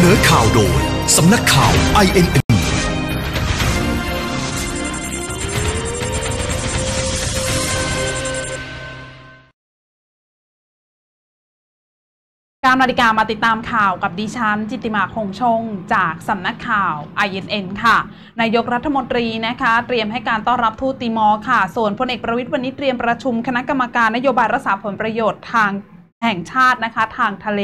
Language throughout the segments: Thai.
นอข่าวโดยสำนักข่าว INN 9 นาฬิกามาติดตามข่าวกับดิฉันจิตติมาคงชงจากสำนักข่าว INN ค่ะนายกรัฐมนตรีนะคะเตรียมให้การต้อนรับทูตติมอร์ค่ะส่วนพลเอกประวิตรวันนี้เตรียมประชุมคณะกรรมการนโยบายรักษาผลประโยชน์ทางแห่งชาตินะคะทางทะเล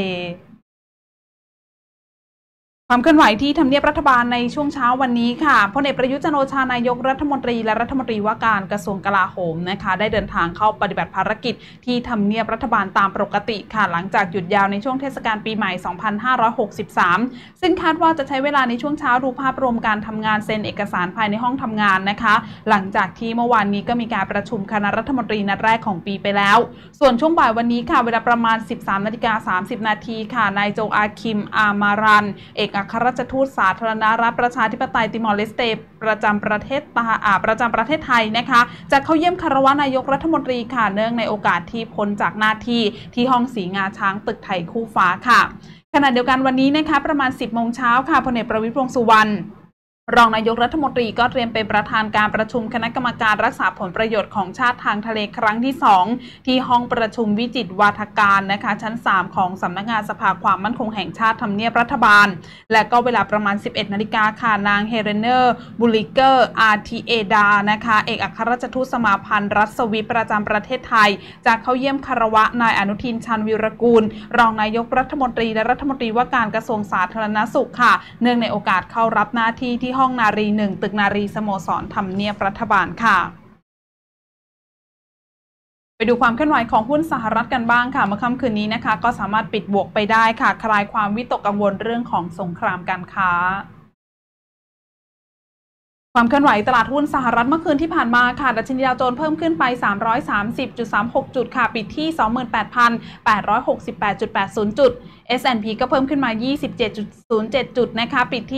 ความเคลื่อนไหวที่ทำเนียบรัฐบาลในช่วงเช้าวันนี้ค่ะพลเอกประยุทธ์จันทร์โอชานายกรัฐมนตรีและรัฐมนตรีว่าการกระทรวงกลาโหมนะคะได้เดินทางเข้าปฏิบัติภารกิจที่ทำเนียบรัฐบาลตามปกติค่ะหลังจากหยุดยาวในช่วงเทศกาลปีใหม่ 2563 ซึ่งคาดว่าจะใช้เวลาในช่วงเช้าดูภาพรวมการทำงานเซ็นเอกสารภายในห้องทำงานนะคะหลังจากที่เมื่อวานนี้ก็มีการประชุมคณะรัฐมนตรีนัดแรกของปีไปแล้วส่วนช่วงบ่ายวันนี้ค่ะเวลาประมาณ 13:30 นาทีค่ะนายโจอาคิมอามารันเอกอัครราชทูตสาธารณรัฐประชาธิปไตยติมอร์เลสเตประจำประเทศไทยนะคะจะเข้าเยี่ยมคารวะนายกรัฐมนตรีค่ะเนื่องในโอกาสที่พ้นจากหน้าที่ที่ห้องสีงาช้างตึกไทยคู่ฟ้าค่ะขณะเดียวกันวันนี้นะคะประมาณ 10 โมงเช้าค่ะพลเอกประวิตร วงษ์สุวรรณรองนายกรัฐมนตรีก็เตรียมเป็นประธานการประชุมคณะกรรมการรักษาผลประโยชน์ของชาติทางทะเลครั้งที่ 2ที่ห้องประชุมวิจิตรวาทการนะคะชั้น 3ของสำนักงานสภาความมั่นคงแห่งชาติทำเนียบรัฐบาลและก็เวลาประมาณ 11 นาฬิกาค่ะนางเฮเรเนอร์บูลิเกอร์อาร์ทีเอดานะคะเอกอัครราชทูตสมาพันธ์รัฐสวิสประจำประเทศไทยจะเข้าเยี่ยมคารวะนายอนุทินชาญวีรกูลรองนายกรัฐมนตรีและรัฐมนตรีว่าการกระทรวงสาธารณสุขค่ะเนื่องในโอกาสเข้ารับหน้าที่ที่ห้องนารี 1ตึกนารีสโมสรทำเนียบรัฐบาลค่ะไปดูความเคลื่อนไหวของหุ้นสหรัฐกันบ้างค่ะเมื่อค่ำคืนนี้นะคะก็สามารถปิดบวกไปได้ค่ะคลายความวิตกกังวลเรื่องของสงครามการค้าความเคลื่อนไหวตลาดหุ้นสหรัฐเมื่อคืนที่ผ่านมาค่ะดัชนีดาวโจนส์เพิ่มขึ้นไป 330.36 จุดค่ะปิดที่ 28,868.80 จุด S&P ก็เพิ่มขึ้นมา 27.07 จุดนะคะปิดที่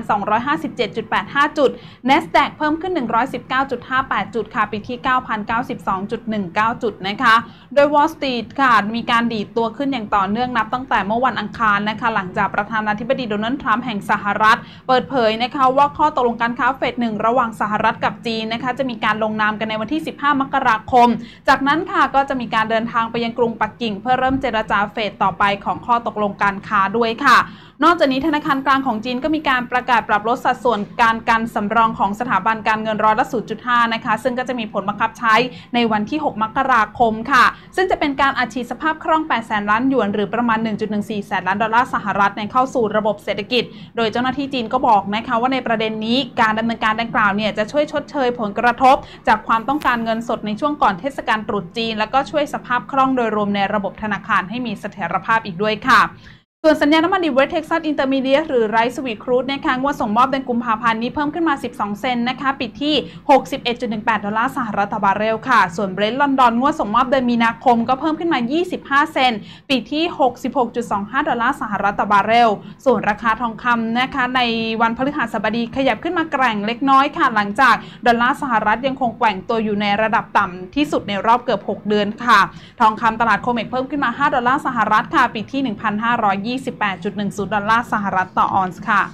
3,257.85 จุด NASDAQ เพิ่มขึ้น 119.58 จุดค่ะปิดที่ 9,092.19 จุดนะคะโดย Wall Street ค่ะมีการดีดตัวขึ้นอย่างต่อเนื่องนับตั้งแต่เมื่อวันอังคารนะคะหลังจากประธานาธิบดีโดนัลด์ทรัมป์แห่งสหรัฐเปิดเผยนะคะว่าข้อตกลงการค้าเฟด1ระหว่างสหรัฐกับจีนนะคะจะมีการลงนามกันในวันที่ 15 มกราคมจากนั้นค่ะก็จะมีการเดินทางไปยังกรุงปักกิ่งเพื่อเริ่มเจรจาเฟดต่อไปของข้อตกลงการค้าด้วยค่ะนอกจากนี้ธนาคารกลางของจีนก็มีการประกาศปรับลดสัดส่วนการกันสำรองของสถาบันการเงินร้อยละ 0.5 นะคะซึ่งก็จะมีผลบังคับใช้ในวันที่ 6 มกราคมค่ะซึ่งจะเป็นการอัดฉีดสภาพคล่อง 800,000 ล้านหยวนหรือประมาณ 1.14 แสนล้านดอลลาร์สหรัฐในเข้าสู่ระบบเศรษฐกิจโดยเจ้าหน้าที่จีนก็บอกนะคะว่าในประเด็นนี้การดำเนินการดังกล่าวเนี่ยจะช่วยชดเชยผลกระทบจากความต้องการเงินสดในช่วงก่อนเทศกาลตรุษจีนแล้วก็ช่วยสภาพคล่องโดยรวมในระบบธนาคารให้มีเสถียรภาพอีกด้วยค่ะส่วนสัญญาน้ำมันดิบเวสต์เท็กซัสอินเตอร์มีเดียหรือไรซ์สวีทครูดนะคะงวดส่งมอบเดือนกุมภาพันธ์นี้เพิ่มขึ้นมา12 เซนต์นะคะปิดที่ 61.18 ดอลลาร์สหรัฐต่อบาร์เรลค่ะส่วนเบรนท์ลอนดอนงวดส่งมอบเดือนมีนาคมก็เพิ่มขึ้นมา25 เซนต์ปิดที่ 66.25 ดอลลาร์สหรัฐต่อบาร์เรลส่วนราคาทองคำนะคะในวันพฤหัสบดีขยับขึ้นมาแกร่งเล็กน้อยค่ะหลังจากดอลลาร์สหรัฐยังคงแกว่งตัวอยู่ในระดับต่ำที่สุดในรอบเกือบ6 เดือนค่ะทองคำตลาดโคเมกเพิ่มขึ้นมา5 ดอลลาร์สหรัฐค่ะปิดที่ 1,528.10 ดอลลาร์สหรัฐต่อออนซ์ค่ะ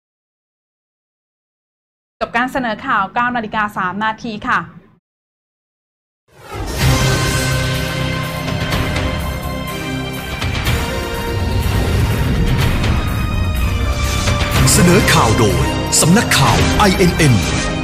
กับการเสนอข่าว 9:03 นาทีค่ะเสนอข่าวโดยสำนักข่าว INN